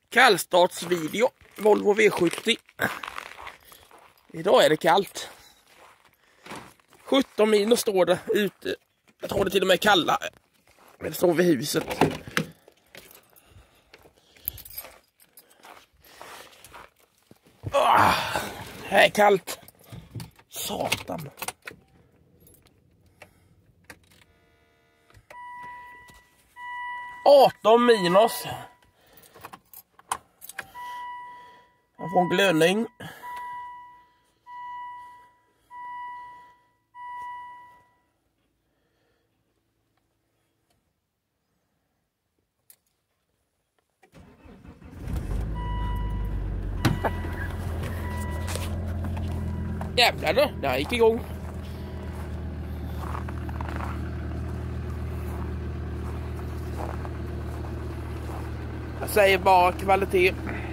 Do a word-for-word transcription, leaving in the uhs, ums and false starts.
Kallstartsvideo Volvo V sjuttio. Idag är det kallt. sjutton minus står det ute. Jag tror det till och med är kalla. Men det står vid huset. Ah, här är kallt. Satan. arton minus. Jag får en glödning. Jävlar då, det här gick igång. Jag säger bara kvalitet.